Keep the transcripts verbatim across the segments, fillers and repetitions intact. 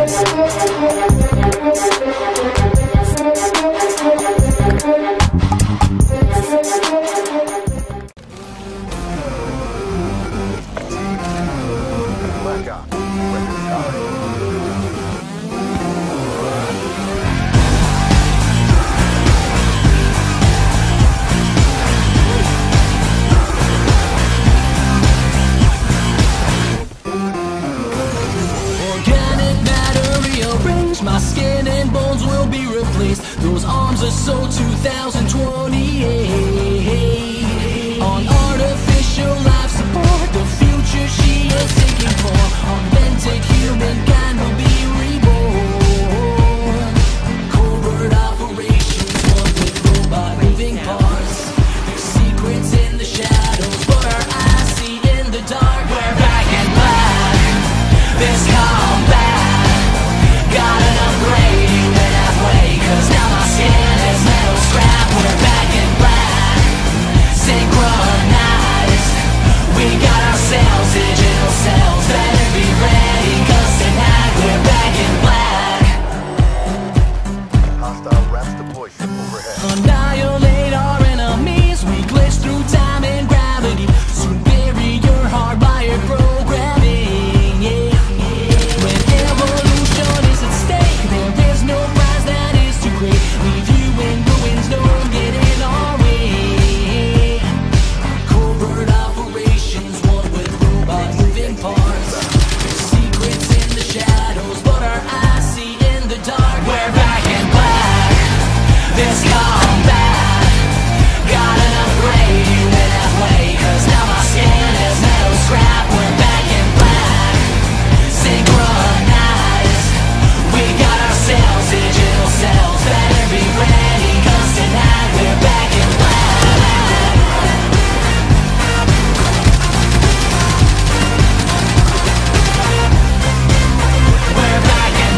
My skin and bones will be replaced. Those arms are so two thousand twenty-eight. On artificial life support, the future she is seeking for. Augmented humankind will be reborn. Covert operations, one with robot moving parts. There's secrets in the shadows, but our eyes see in the dark. We're back in black. This combat got an upgrade even halfway, cause now my skin is metal scrap. We're back in black, synchronized. We got ourselves digital cells. Better be ready, cause tonight we're back in black. Hostile raps deploy ship overhead. Annihilate our enemies. We glitch through time and gravity. Soon bury your hardwired programming. Yeah, yeah. When evolution is at stake, there is no prize that is too great. Leave you in ruins, don't get in our way. Covert operations, one with robot moving parts. There's secrets in the shadows, but our eyes see in the dark. We're back in black. This combat got an upgrade even halfway, cause now my skin is metal scrap. We're back in black, synchronized. We got ourselves digital cells. Better be ready, cause tonight we're back in black. We're back in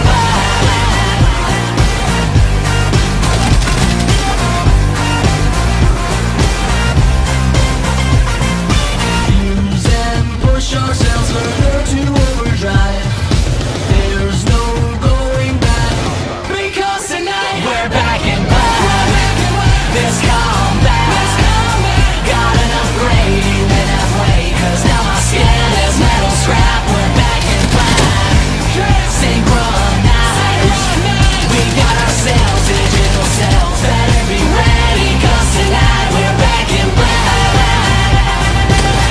black. Use and push ourselves further to overdrive. There's no going back, because tonight we're back in black. This combat got an upgrade even halfway, cause now my skin is metal scrap. We're back in black, synchronized. We got ourselves digital cells. Better be ready, cause tonight we're back in black.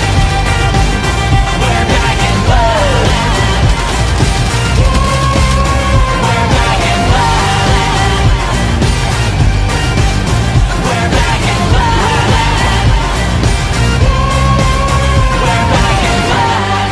We're back in black. We're back in black. We're back in black. We're back in black.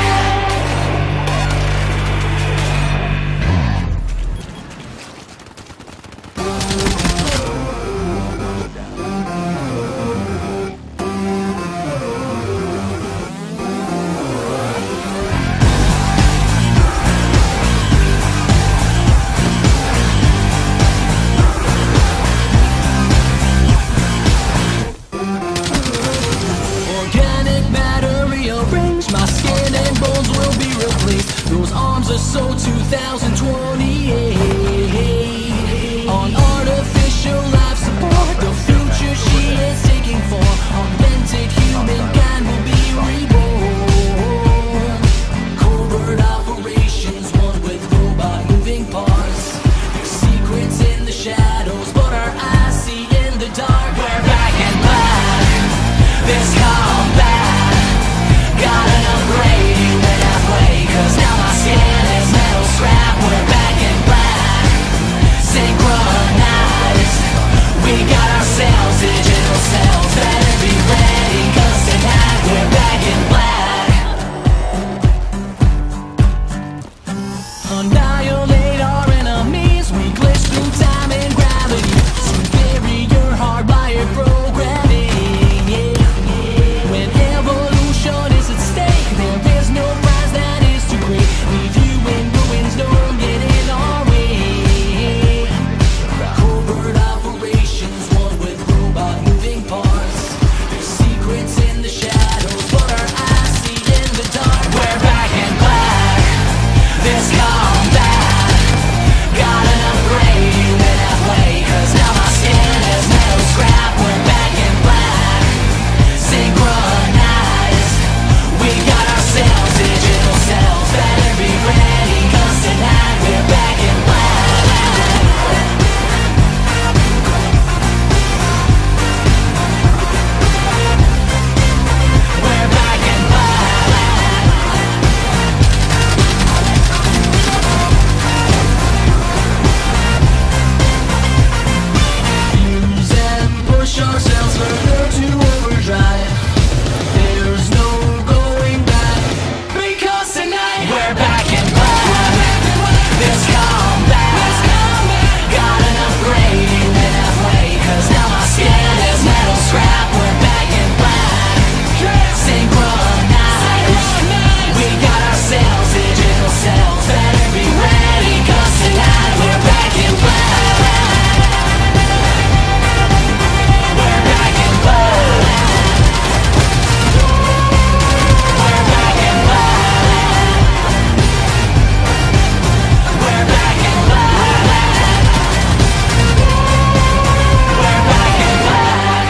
Organic matter rearranged. My skin and bones will be replaced. Those arms are so two thousand twenty-eight. On artificial life support, the future she is seeking for. Augmented humankind will be reborn. Covert operations, one with robot moving parts. There's secrets in the shadows, but our eyes see in the dark. We're back in black. This combat got an upgrade even halfway, cause now my skin is metal scrap. We're back in black, synchronized. We got ourselves digital cells. Better be ready, cause tonight we're back in black. Annihilate our enemies. We glitch through time and gravity. Soon bury your hardwired programming. Yeah, yeah. When evolution is at stake, there is no prize that is too great. Leave you in ruins, don't get in our way. Covert operations, one with robot moving parts. There's secrets in the shadows, but our eyes see in the dark. We're back in black. This combat This comeback, got an upgrade in halfway, 'cause now my skin is metal scrap. We're back in black, synchronized. We got ourselves digital cells. Better be ready, 'cause tonight we're back in black. We're back in black. We're back in black. We're back in black. We're back in black.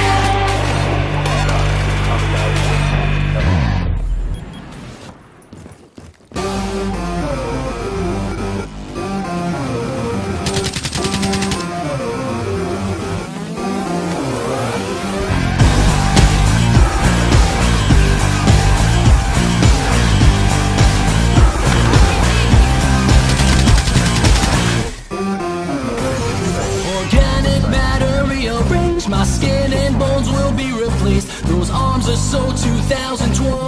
Organic matter rearranged. My skin and bones will be replaced. Those arms are so two thousand twenty.